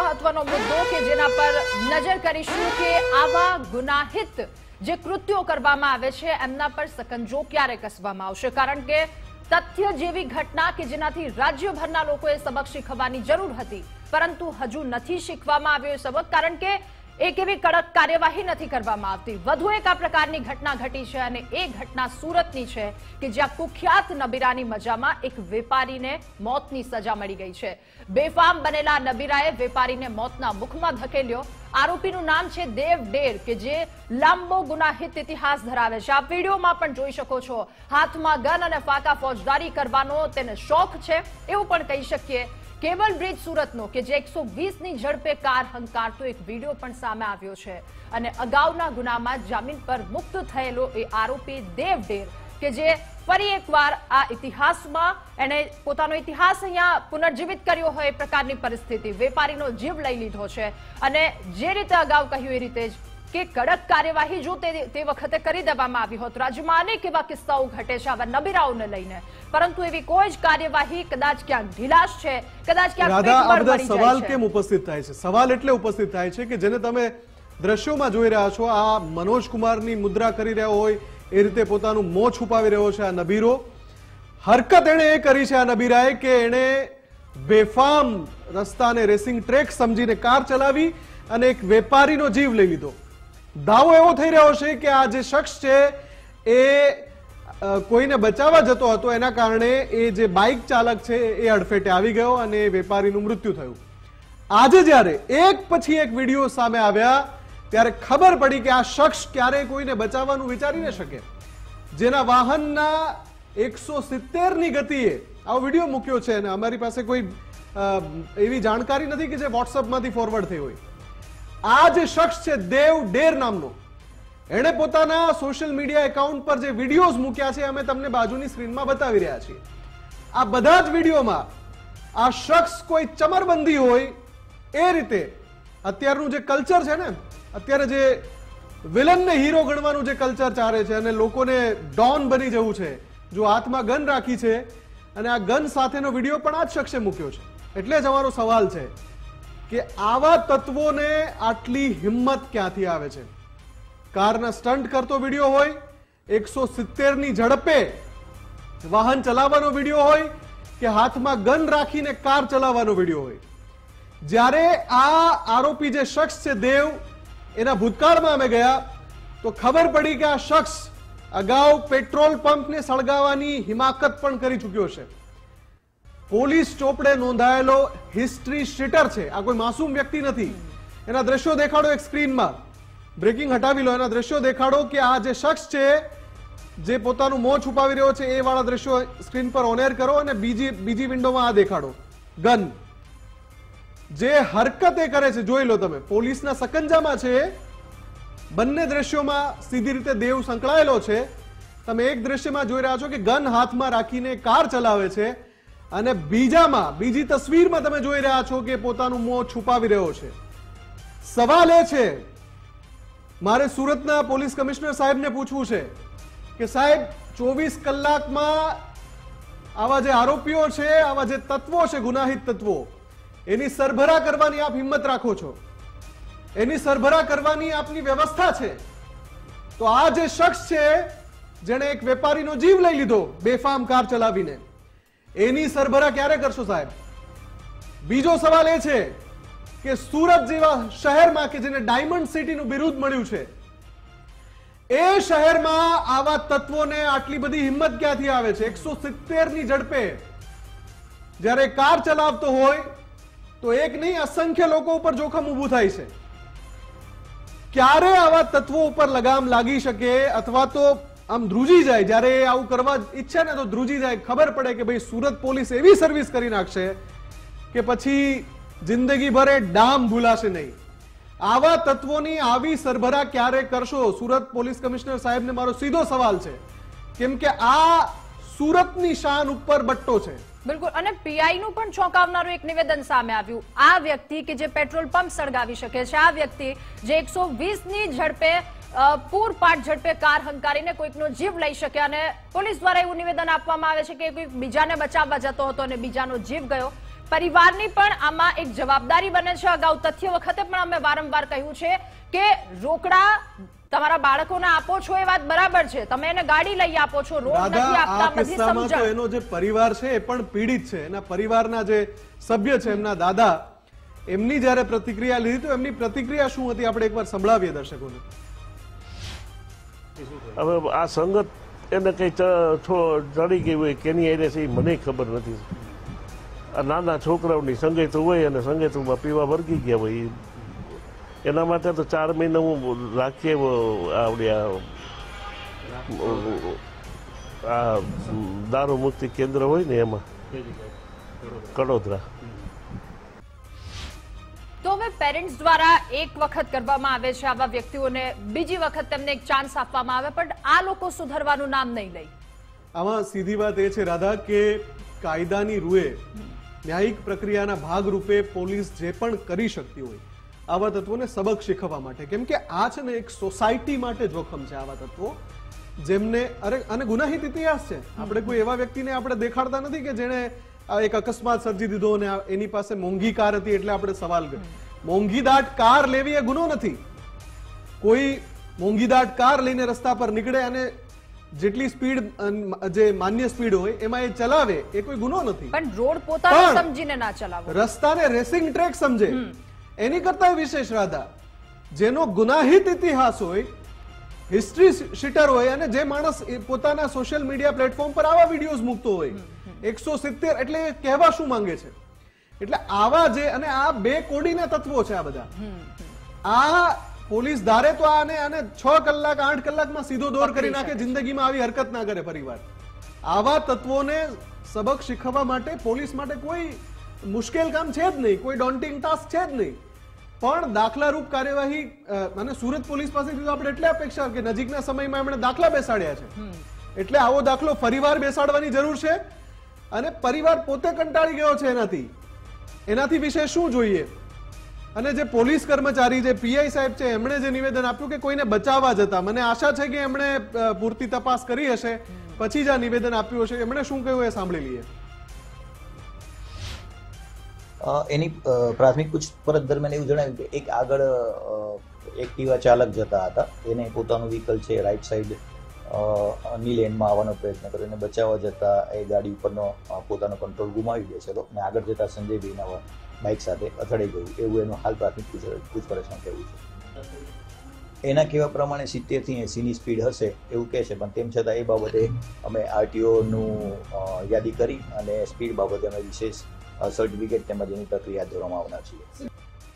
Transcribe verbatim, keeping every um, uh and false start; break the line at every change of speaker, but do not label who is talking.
મહત્વનો મુદ્દો કે જેના પર નજર કરીશું કે આવા ગુનાહિત જે કૃત્યો કરવામાં આવે છે એમના પર સકંજો ક્યારે કસવામાં આવશે, કારણ કે તથ્ય જેવી ઘટના કે જેનાથી રાજ્યભરના લોકોએ સબક શીખવાની જરૂર હતી, પરંતુ હજુ નથી શીખવામાં આવ્યો એ સબક, કારણ કે એક એવી કડક કાર્યવાહી નથી કરવામાં આવતી। વધુ એક આ પ્રકારની ઘટના ઘટી છે અને એ ઘટના સુરતની છે કે જ્યાં કુખ્યાત નબીરાની મજામાં એક વેપારીને મોતની સજા મળી ગઈ છે। બેફામ બનેલા નબીરાએ વેપારીને મોતના મુખમાં ધકેલ્યો। આરોપીનું નામ છે દેવ ડેર કે જે લાંબો ગુનાહિત ઇતિહાસ ધરાવે છે। આપ વિડીયોમાં પણ જોઈ શકો છો, હાથમાં ગન અને ફાકા ફોજદારી કરવાનો તેને શોખ છે એવું પણ કહી શકીએ। કેબલ બ્રિજ સુરતનો કે જે એકસો વીસ ની ઝડપે કાર હંકારતો એક વિડીયો પણ સામે આવ્યો છે અને અગાઉના ગુનામાં જામીન પર મુક્ત થયેલો એ આરોપી દેવ ડેર કે જે ફરી એકવાર આ ઇતિહાસમાં એને પોતાનો ઇતિહાસ અહીંયા પુનર્જીવિત કર્યો હોય એ પ્રકારની પરિસ્થિતિ, વેપારીનો જીવ લઈ લીધો છે અને જે રીતે અગાઉ કહ્યું એ રીતે જ કે કડક કાર્યવાહી જો તે વખતે કરી દેવામાં આવી હોત। રાજ્યમાં અનેક એવા કિસ્સાઓ ઘટે છે આવા નબીરાઓને લઈને, પરંતુ એવી કોઈ જ કાર્યવાહી કદાચ ક્યાંક ઢીલાશ છે, કદાચ ક્યાંક
સવાલ કેમ ઉપસ્થિત થાય છે? સવાલ એટલે ઉપસ્થિત થાય છે કે જેને તમે દ્રશ્યોમાં જોઈ રહ્યા છો, આ મનોજ કુમારની મુદ્રા કરી રહ્યો હોય એ રીતે પોતાનું મોં છુપાવી રહ્યો છે આ નબીરો। હરકત એણે એ કરી છે આ નબીરાએ કે એણે બેફામ રસ્તાને રેસિંગ ટ્રેક સમજીને કાર ચલાવી અને એક વેપારીનો જીવ લઈ લીધો। દાવો એવો થઈ રહ્યો છે કે આ જે શખ્સ છે એ કોઈને બચાવવા જતો હતો, એના કારણે એ જે બાઇક ચાલક છે એ અડફેટે આવી ગયો અને એ વેપારીનું મૃત્યુ થયું। આજે જ્યારે એક પછી એક વિડીયો સામે આવ્યા ત્યારે ખબર પડી કે આ શખ્સ ક્યારેય કોઈને બચાવવાનું વિચારી ન શકે। જેના વાહનના એકસો સિત્તેર ની ગતિએ આવો વિડીયો મૂક્યો છે અને અમારી પાસે કોઈ એવી જાણકારી નથી કે જે વોટ્સઅપમાંથી ફોરવર્ડ થઈ હોય। આ જે શખ્સ છે દેવ ડેર નામનો, એણે પોતાના સોશિયલ મીડિયા એકાઉન્ટ પર જે વિડીયોઝ મૂક્યા છે અમે તમને બાજુની સ્ક્રીનમાં બતાવી રહ્યા છીએ। આ બધા જ વિડીયોમાં આ શખ્સ કોઈ ચમરબંધી હોય એ રીતે અત્યારનું જે કલ્ચર છે ને, અત્યારે જે વિલનને હીરો ગણવાનું જે કલ્ચર ચાલે છે અને લોકોને ડોન બની જવું છે, જો હાથમાં ગન રાખી છે અને આ ગન સાથેનો વિડીયો પણ આ જ શખ્સે મૂક્યો છે। એટલે જ અમારો સવાલ છે કે આવા તત્વોને આટલી હિંમત ક્યાંથી આવે છે? કારના સ્ટન્ટ કરતો વિડીયો હોય, એકસો સિત્તેર ની ઝડપે વાહન ચલાવવાનો વિડીયો હોય કે હાથમાં ગન રાખીને કાર ચલાવવાનો વિડીયો હોય, જ્યારે આ આરોપી જે શખ્સ છે દેવ, એના ભૂતકાળમાં અમે ગયા તો ખબર પડી કે આ શખ્સ અગાઉ પેટ્રોલ પંપને સળગાવવાની હિમાકત પણ કરી ચૂક્યો છે। પોલીસ ચોપડે નોંધાયેલો હિસ્ટ્રી શીટર છે, આ કોઈ માસૂમ વ્યક્તિ નથી। એના દ્રશ્યો દેખાડો એક સ્ક્રીનમાં, બ્રેકિંગ હટાવી લો, એના દ્રશ્યો દેખાડો કે આ જે શખ્સ છે જે પોતાનું મોં છુપાવી રહ્યો છે એ વાળા દ્રશ્યો સ્ક્રીન પર ઓન એર કરો અને બીજી બીજી વિન્ડોમાં આ દેખાડો ગન। જે હરકત એ કરે છે જોઈ લો તમે, પોલીસના સકંજામાં છે। બંને દ્રશ્યોમાં સીધી રીતે દેવ સંકળાયેલો છે। તમે એક દ્રશ્યમાં જોઈ રહ્યા છો કે ગન હાથમાં રાખીને કાર ચલાવે છે અને બીજામાં બીજી તસવીરમાં તમે જોઈ રહ્યા છો કે પોતાનું મોં છુપાવી રહ્યો છે। સવાલ એ છે, મારે સુરતના પોલીસ કમિશનર સાહેબને પૂછવું છે કે સાહેબ, ચોવીસ કલાકમાં આવા જે આરોપીઓ છે, આવા જે તત્વો છે, ગુનાહિત તત્વો, એની સરભરા કરવાની આપ હિંમત રાખો છો, એની સરભરા કરવાની આપની વ્યવસ્થા છે, તો આ જે શખ્સ છે જેણે એક વેપારીનો જીવ લઈ લીધો બેફામ કાર ચલાવીને, એની સરભરા ક્યારે કરશો સાહેબ? બીજો સવાલ એ છે કે સુરત જેવા શહેરમાં કે જેને ડાયમંડ સિટીનું બિરુદ મળ્યું છે, એ શહેરમાં આવા તત્વોને આટલી બધી હિંમત ક્યાંથી આવે છે? એકસો સિત્તેર ની ઝડપે જ્યારે કાર ચલાવતો હોય તો એક નહીં અસંખ્ય લોકો ઉપર જોખમ ઊભું થાય છે। ક્યારે આવા તત્વો ઉપર લગામ લાગી શકે અથવા તો આમ ધ્રુજી જાય, જ્યારે આવું કરવા ઈચ્છે ને તો ધ્રુજી જાય, ખબર પડે કે ભાઈ સુરત પોલીસ એવી સર્વિસ કરી નાખશે કે પછી જિંદગી ભરે ડામ ભૂલાશે નહીં। આવા તત્વોની આવી સરભરા ક્યારે કરશો? સુરત પોલીસ કમિશનર સાહેબને મારો સીધો સવાલ છે, કેમ કે આ સુરતની શાન ઉપર બટ્ટો છે।
બિલકુલ, અને પીઆઈ નું પણ ચોંકાવનારું એક નિવેદન સામે આવ્યું। આ વ્યક્તિ કે જે પેટ્રોલ પંપ સળગાવી શકે છે, આ વ્યક્તિ જે એકસો વીસ ની ઝડપે પૂરપાટ ઝડપે કાર હંકારીને કોઈકનો જીવ લઈ શકે અને પોલીસ દ્વારા એવું નિવેદન આપવામાં આવે છે કે કોઈ બીજાને બચાવવા જતો હતો અને બીજાનો જીવ ગયો। પરિવારની પણ આમાં એક જવાબદારી બને છે। અગાઉ તથ્ય વખતે પણ અમે વારંવાર કહ્યું છે કે રોકડા તમારા બાળકોને આપો છો એ વાત બરાબર છે, તમે એને ગાડી લઈ આપો છો, રોડ નથી આપતા, બધી સમજણ।
એનો જે પરિવાર છે એ પણ પીડિત છે, એના પરિવારના જે સભ્ય છે, એમના દાદા, એમની જ્યારે પ્રતિક્રિયા લીધી તો એમની પ્રતિક્રિયા શું હતી આપણે એકવાર સંભળાવીએ દર્શકોને।
હવે આ સંગત એને કઈ ચડી ગઈ હોય કેની એને છે મને ખબર નથી। આ નાના છોકરાઓની સંગત હોય અને સંગતમાં પીવા વર્ગી ગયા હોય, એના માટે તો ચાર મહિના હું રાખીએ આવડે આ દારૂ મુક્તિ કેન્દ્ર હોય ને એમાં કડોદરા।
તો હવે પેરેન્ટ્સ દ્વારા એક વખત કરવામાં આવે છે આવા વ્યક્તિઓને, બીજી વખત તેમને એક ચાન્સ આપવામાં આવે, પણ આ લોકો સુધરવાનું નામ નહીં લે।
આમાં સીધી વાત એ છે રાધા કે કાયદાની રૂએ ન્યાયિક પ્રક્રિયાના ભાગરૂપે પોલીસ જે પણ કરી શકતી હોય આવા તત્વોને સબક શીખવવા માટે, કેમ કે આ છે ને એક સોસાયટી માટે જોખમ છે આવા તત્વો જેમને અરે અને ગુનાહિત ઇતિહાસ છે। આપણે કોઈ એવા વ્યક્તિને આપણે દેખાડતા નથી કે જેણે એક અકસ્માત સર્જી દીધો અને એની પાસે મોંઘી કાર હતી એટલે આપણે સવાલ કર્યો। મોંઘીદાટ કાર લેવી એ ગુનો નથી। કોઈ મોંઘીદાટ કાર લઈને રસ્તા પર નીકળે અને જેટલી સ્પીડ જે માન્ય સ્પીડ હોય એમાં એ ચલાવે એ કોઈ ગુનો નથી,
પણ રોડ પોતાનો સમજીને ના ચલાવો,
રસ્તાને રેસિંગ ટ્રેક સમજે એની કરતા વિશેષ રાધા જેનો ગુનાહિત ઇતિહાસ હોય, હિસ્ટ્રી શીટર હોય અને જે માણસ પોતાના સોશિયલ મીડિયા પ્લેટફોર્મ પર આવા વિડીયોઝ મૂકતો હોય, એકસો સિત્તેર એટલે કહેવા શું માંગે છે? એટલે આવા જે અને આ બે કોડીના તત્વો છે આ બધા। આ પોલીસ ધારે તો આને આને છ કલાક આઠ કલાકમાં સીધો દોર કરી નાખે, જિંદગીમાં આવી હરકત ના કરે પરિવાર। આવા તત્વોને સબક શીખવવા માટે પોલીસ માટે કોઈ મુશ્કેલ કામ છે જ નહીં, કોઈ ડોન્ટિંગ ટાસ્ક છે જ નહીં, પણ દાખલારૂપ કાર્યવાહી અને સુરત પોલીસ પાસેથી તો આપણે એટલે અપેક્ષા કે નજીકના સમયમાં એમણે દાખલા બેસાડ્યા છે, એટલે આવો દાખલો ફરીવાર બેસાડવાની જરૂર છે। અને પરિવાર પોતે કંટાળી ગયો છે એનાથી, એનાથી વિશે શું જોઈએ? અને જે પોલીસ કર્મચારી જે પીઆઈ સાહેબ છે એમણે જે નિવેદન આપ્યું કે કોઈને બચાવવા જતા, મને આશા છે કે એમણે પૂરતી તપાસ કરી હશે પછી જ આ નિવેદન આપ્યું હશે, એમણે શું કહ્યું એ સાંભળી લઈએ।
એની પ્રાથમિક પૂછપરછ દરમિયાન એવું જણાવ્યું કે એક આગળ એક્ટિવા ચાલક જતા હતા, એને પોતાનું વ્હીકલ છે રાઈટ સાઈડ ની લેનમાં આવવાનો પ્રયત્ન કર્યો અને બચાવવા જતા એ ગાડી ઉપરનો પોતાનો કંટ્રોલ ગુમાવી બેસેલો અને આગળ જતા સંજયભાઈના બાઇક સાથે અથડાઈ ગયું, એવું એનું હાલ પ્રાથમિક પૂછપરછમાં કહેવું છે। એના કહેવા પ્રમાણે સિત્તેર થી એસી ની સ્પીડ હશે એવું કહે છે, પણ તેમ છતાં એ બાબતે અમે આરટીઓનું યાદી કરી અને સ્પીડ બાબતે અમે વિશેષ સર્ટિફિકેટ તેમજ એની પ્રક્રિયા દોરવામાં આવનાર છીએ।